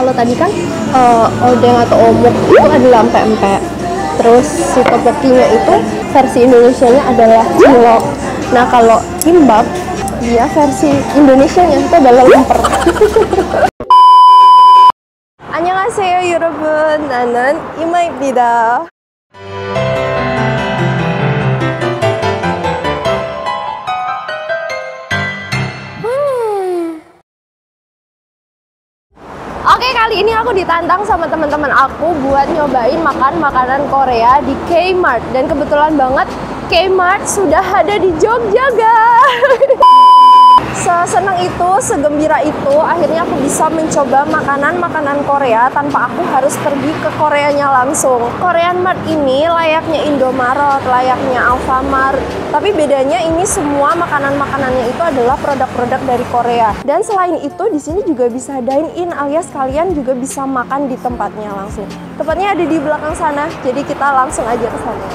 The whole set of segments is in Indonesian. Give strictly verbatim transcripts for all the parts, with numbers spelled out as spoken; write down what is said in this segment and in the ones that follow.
Kalau tadi kan uh, odeng atau omuk itu adalah empek-empek. Terus si tteokbokkinya itu versi Indonesianya adalah cilok. Nah kalau kimbap dia versi Indonesianya itu adalah lemper. 안녕하세요 여러분. 나는 이마입니다. Oke, kali ini aku ditantang sama teman-teman aku buat nyobain makan makanan Korea di K-Mart. Dan kebetulan banget K-Mart sudah ada di Jogja, guys. Sesenang itu, segembira itu, akhirnya aku bisa mencoba makanan-makanan Korea tanpa aku harus pergi ke Koreanya langsung. Korean Mart ini layaknya Indomaret, layaknya Alfamart. Tapi bedanya ini semua makanan-makanannya itu adalah produk-produk dari Korea. Dan selain itu, di sini juga bisa dine-in alias kalian juga bisa makan di tempatnya langsung. Tempatnya ada di belakang sana, jadi kita langsung aja ke sana.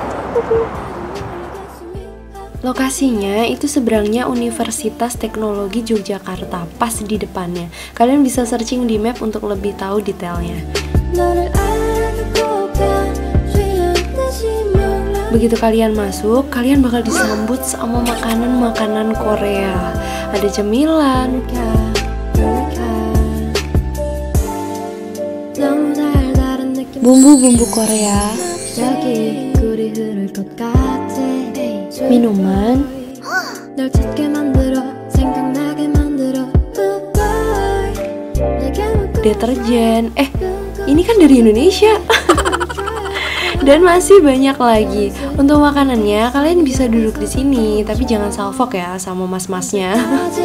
Lokasinya itu seberangnya Universitas Teknologi Yogyakarta, pas di depannya. Kalian bisa searching di map untuk lebih tahu detailnya. Begitu kalian masuk, kalian bakal disambut sama makanan-makanan Korea. Ada cemilan, bumbu-bumbu Korea, minuman, deterjen. Eh, ini kan dari Indonesia. Dan masih banyak lagi. Untuk makanannya kalian bisa duduk di sini, tapi jangan salfok ya sama mas-masnya.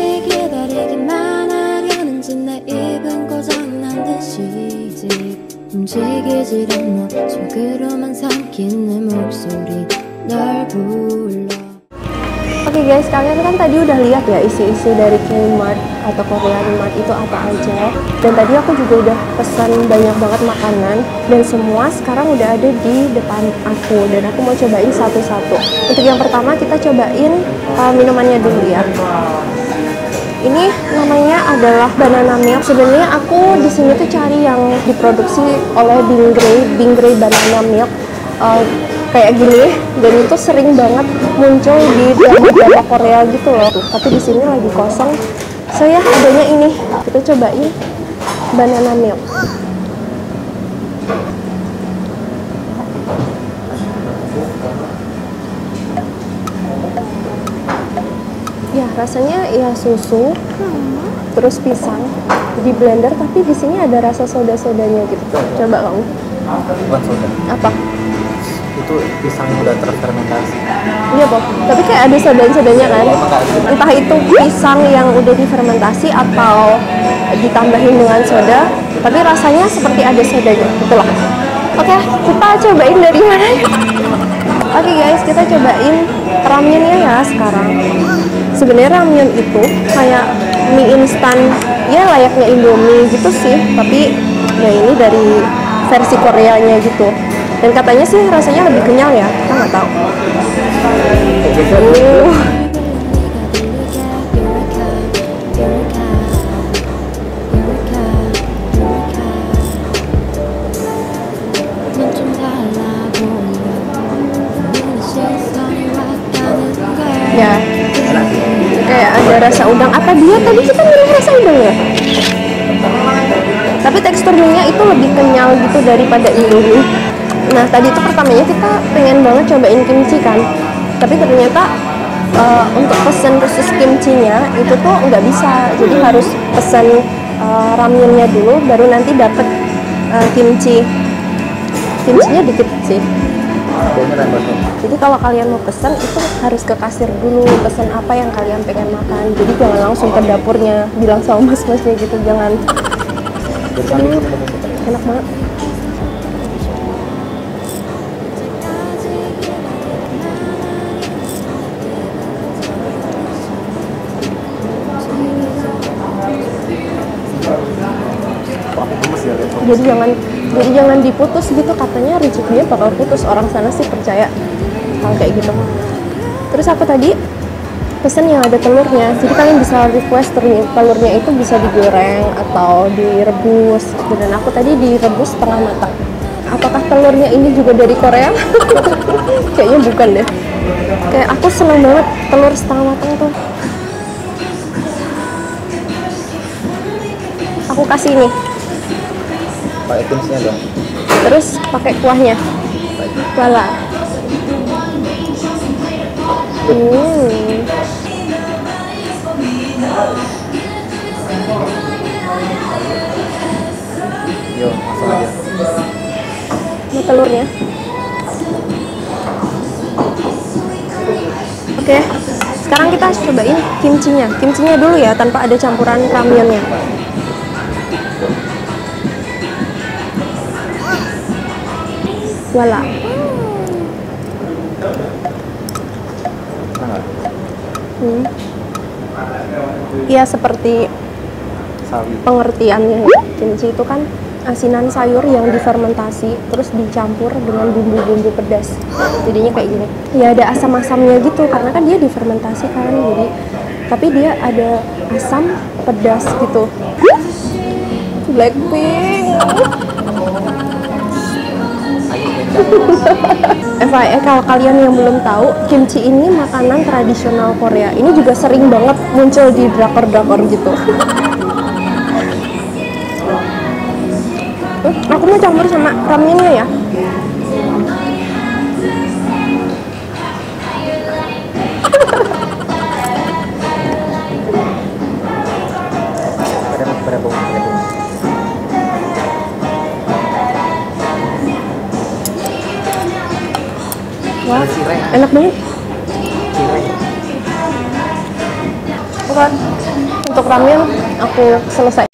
Oke okay guys, kalian kan tadi udah lihat ya isi-isi dari K-Mart atau Korean Mart itu apa aja. Dan tadi aku juga udah pesan banyak banget makanan dan semua sekarang udah ada di depan aku dan aku mau cobain satu-satu. Untuk yang pertama kita cobain uh, minumannya dulu ya. Ini namanya adalah banana milk. Sebenarnya aku di sini tuh cari yang diproduksi oleh Bingray, Bingray banana milk. Uh, kayak gini dan itu sering banget muncul di drama-drama Korea gitu loh. Tapi di sini lagi kosong, so ya adanya ini. Kita cobain banana milk. Ya rasanya ya susu, terus pisang di blender, tapi di sini ada rasa soda-sodanya gitu. Coba kamu. Bukan soda. Apa? Itu pisang yang udah terfermentasi. Iya, Bob. Tapi kayak ada soda-sodanya kan. Entah itu pisang yang udah difermentasi atau ditambahin dengan soda, tapi rasanya seperti ada sodanya. Betul lah. Oke, kita cobain dari mana ya? Oke guys, kita cobain ramyunnya ya sekarang. Sebenarnya ramyun itu kayak mie instan, ya layaknya Indomie gitu sih. Tapi ya ini dari versi Koreanya gitu. Dan katanya sih rasanya lebih kenyal ya, kita nggak tahu. Uh. Ya, kayak ada rasa udang. Apa dia tadi kita milih rasa udang ya? Tapi tekstur mie-nya itu lebih kenyal gitu daripada Indomie. Nah tadi itu pertamanya kita pengen banget cobain kimchi kan, tapi ternyata uh, untuk pesen khusus kimchinya itu tuh nggak bisa, jadi harus pesen uh, ramyunnya dulu baru nanti dapet uh, kimchi. Kimchinya dikit sih. Jadi kalau kalian mau pesen itu harus ke kasir dulu, pesen apa yang kalian pengen makan. Jadi jangan langsung ke dapurnya bilang sama mas-masnya gitu, jangan. Aduh, enak banget. Jadi jangan jadi jangan diputus gitu, katanya rezekinya bakal putus. Orang sana sih percaya hal kayak gitu. Terus aku tadi pesen yang ada telurnya. Jadi kalian bisa request telurnya itu bisa digoreng atau direbus. Dan aku tadi direbus setengah matang. Apakah telurnya ini juga dari Korea? Kayaknya bukan deh. Kayak aku seneng banget telur setengah matang tuh. Aku kasih ini. Pakai kimchinya dong. Terus pakai kuahnya. Wala. Hmm. Yo, langsung aja. Ini telurnya. Oke, sekarang kita cobain kimchinya. Kimchinya dulu ya, tanpa ada campuran ramyunnya. Wala. Nah, Hmm. Ya seperti sawi. pengertiannya ya. Kimchi itu kan asinan sayur yang difermentasi terus dicampur dengan bumbu-bumbu pedas. Jadinya kayak gini. Ya ada asam-asamnya gitu karena kan dia difermentasi kan. Jadi tapi dia ada asam pedas gitu. Blackpink. F Y I kalau kalian yang belum tahu, kimchi ini makanan tradisional Korea. Ini juga sering banget muncul di drakor-drakor gitu. Uh, aku mau campur sama ramyunnya ya. Ada berapa bumbu? Wah, Ada cireng. enak banget. Cireng. Oke, untuk ramen aku selesai.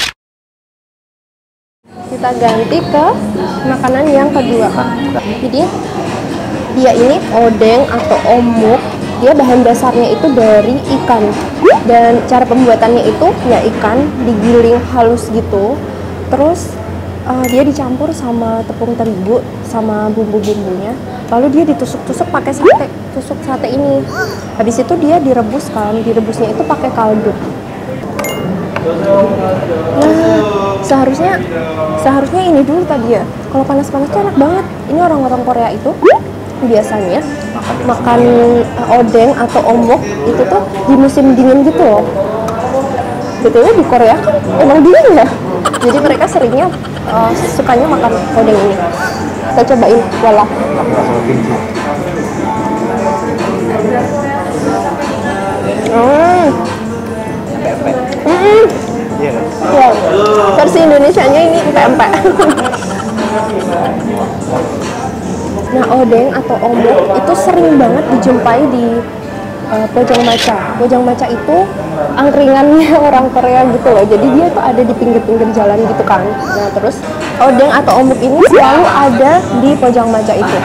Kita ganti ke makanan yang kedua. Jadi dia ini odeng atau omuk. Dia bahan dasarnya itu dari ikan. Dan cara pembuatannya itu ya ikan digiling halus gitu. Terus uh, dia dicampur sama tepung terigu sama bumbu-bumbunya. Lalu dia ditusuk-tusuk pakai sate, tusuk sate ini. Habis itu dia direbus kan, direbusnya itu pakai kaldu. Nah, seharusnya seharusnya ini dulu tadi ya. Kalau panas-panas tuh enak banget. Ini orang-orang Korea itu biasanya makan odeng atau omok itu tuh di musim dingin gitu loh. Betulnya di Korea kan emang dingin ya. Jadi mereka seringnya uh, sukanya makan odeng ini. Kita cobain, wala. Aku langsung kimchi. Hmm. Empek-empek. Hmm. Iya kan? Ya, versi Indonesianya ini empek-empek. Nah, odeng atau omok itu sering banget dijumpai di uh, Pojangmacha. Pojangmacha itu angkringannya orang Korea gitu loh. Jadi dia tuh ada di pinggir-pinggir jalan gitu kan. Nah, terus odeng atau omok ini selalu ada di Pojangmacha itu.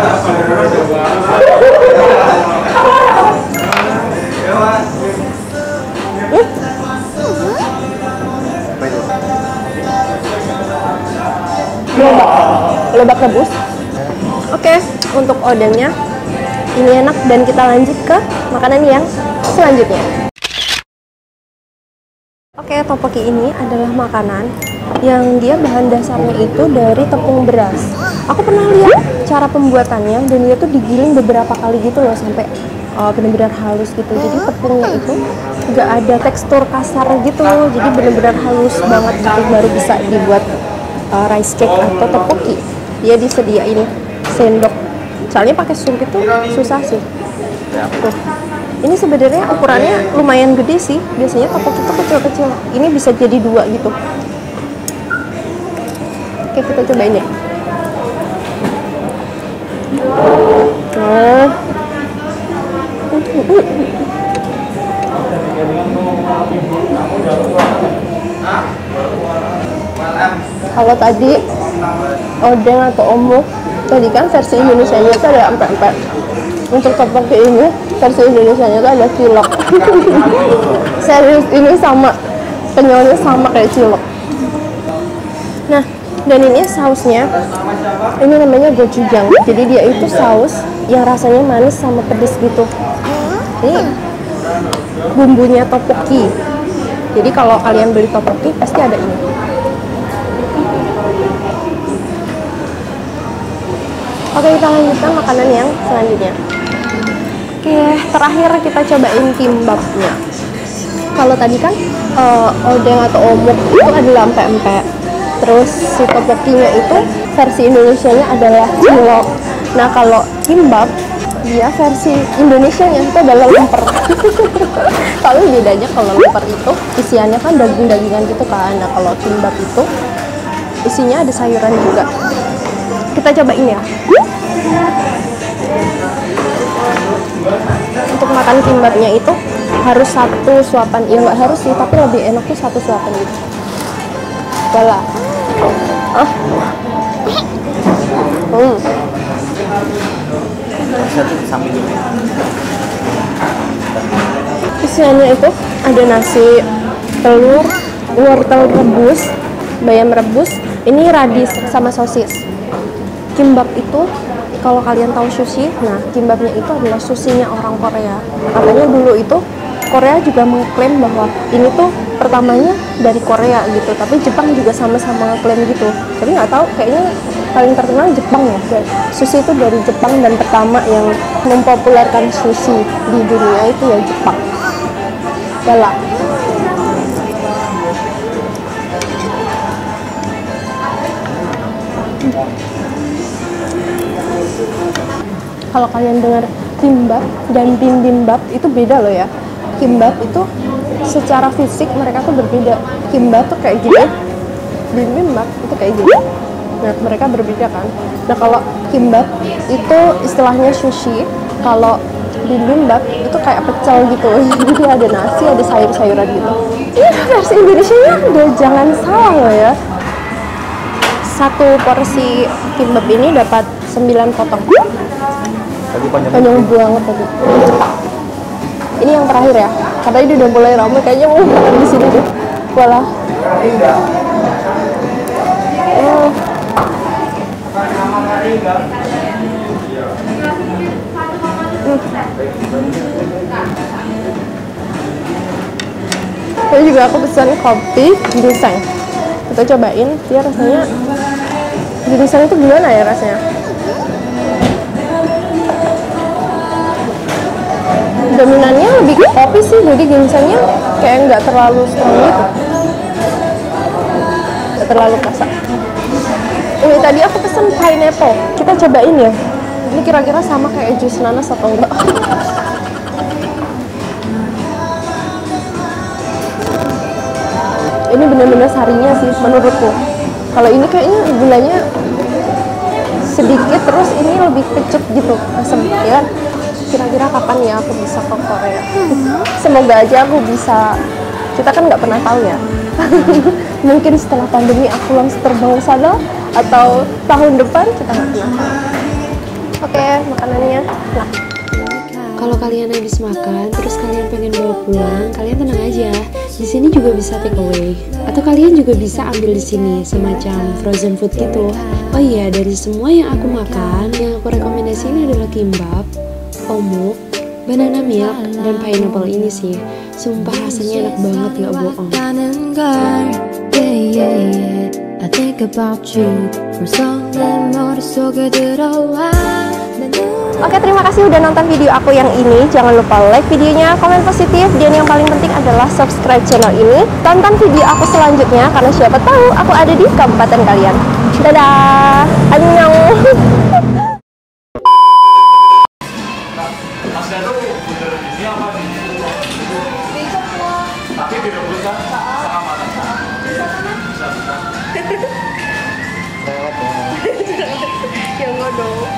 Hmm? Apa itu? Lobak, lobak rebus. Oke, untuk odengnya ini enak dan kita lanjut ke makanan yang selanjutnya. Oke, tteokbokki ini adalah makanan yang dia bahan dasarnya itu dari tepung beras. Aku pernah lihat cara pembuatannya dan dia tuh digiling beberapa kali gitu loh sampai uh, benar-benar halus gitu. Jadi tepungnya itu nggak ada tekstur kasar gitu, jadi benar-benar halus banget gitu baru bisa dibuat uh, rice cake atau tteokbokki. Dia disediain sendok. Soalnya pakai sumpit tuh susah sih. Tuh. Ini sebenarnya ukurannya lumayan gede sih. Biasanya tteokbokki itu kecil-kecil. Ini bisa jadi dua gitu. Oke, kita cobain ya. Nah. Kalau tadi odeng atau omuk, tadi kan versi Indonesianya itu ada empek-empek. Untuk tteokbokki ini versi Indonesianya itu ada cilok. Serius, ini sama, penyelnya sama kayak cilok. Nah, dan ini sausnya, ini namanya gochujang. Jadi dia itu saus yang rasanya manis sama pedes gitu. Ini bumbunya tteokbokki. Jadi kalau kalian beli tteokbokki pasti ada ini. Oke, kita lanjutkan makanan yang selanjutnya. Oke, terakhir kita cobain kimbapnya. Kalau tadi kan uh, odeng atau omuk itu adalah empek-empek. Terus si tteokbokkinya itu versi Indonesianya adalah cilok. Nah, kalau kimbap dia versi Indonesianya itu adalah lemper. Kalau bedanya kalau lemper itu isiannya kan daging-dagingan gitu kan. Nah, kalau kimbap itu isinya ada sayuran juga. Kita cobain ya. Untuk makan kimbapnya itu harus satu suapan, ya nggak harus sih, tapi lebih enak tuh satu suapan gitu. Wala. Ah. Hmm. Satu di samping ini. Isiannya itu ada nasi, telur, wortel rebus, bayam rebus, ini radis sama sosis. Kimbap itu kalau kalian tahu sushi, nah kimbapnya itu adalah sushinya orang Korea. Katanya dulu itu Korea juga mengklaim bahwa ini tuh pertamanya dari Korea gitu, tapi Jepang juga sama-sama klaim gitu. Tapi nggak tahu, kayaknya paling terkenal Jepang ya. Sushi itu dari Jepang dan pertama yang mempopulerkan sushi di dunia itu ya Jepang. Yalah. Kalau kalian dengar kimbap dan bibimbap itu beda loh ya. Kimbap itu secara fisik mereka tuh berbeda. Kimbap tuh kayak gini, bibimbap itu kayak gini. Nah, mereka berbeda kan. Nah, kalau kimbap itu istilahnya sushi. Kalau bibimbap itu kayak pecel gitu. Jadi ada nasi, ada sayur-sayuran gitu. Ini versi Indonesianya udah jangan salah loh ya. Satu porsi kimbap ini dapat sembilan potong. Tadi panjang. Panjang banget tadi. Ini yang terakhir ya. Karena ini udah mulai ramai, kayaknya mau makan di sini deh. Walah. Oh. Hmm. Tadi juga aku pesan kopi ginseng. Kita cobain, dia rasanya ginseng itu gimana ya rasanya? Dominannya lebih ke kopi sih, jadi ginsengnya kayak nggak terlalu strong gitu, nggak terlalu kasar. Ini tadi aku pesen pineapple, kita cobain ya. Ini kira-kira sama kayak jus nanas atau enggak? Ini bener-bener sarinya sih menurutku. Kalau ini kayaknya gulanya sedikit, terus ini lebih kecut gitu, asam ya. Kira-kira kapan ya aku bisa ke Korea? Semoga aja aku bisa. Kita kan nggak pernah tahu ya. Mungkin setelah pandemi aku langsung terbang sana, atau tahun depan kita nggak pernah tahu. Oke, makanannya. Nah, Kalau kalian habis makan, terus kalian pengen bawa pulang, kalian tenang aja. Di sini juga bisa take away, atau kalian juga bisa ambil di sini semacam frozen food gitu. Oh iya, dari semua yang aku makan, yang aku rekomendasiin adalah kimbap, omuk, banana milk, dan pineapple ini sih. Sumpah rasanya enak banget, gak bohong. I think about you 벌써는 머릿속에 들어와 Oke, terima kasih udah nonton video aku yang ini. Jangan lupa like videonya, komen positif, dan yang paling penting adalah subscribe channel ini. Tonton video aku selanjutnya, karena siapa tahu aku ada di kabupaten kalian. Dadah, annyeong. Tapi direbuskan setengah matang. Bisa, bisa. Ya enggak dong.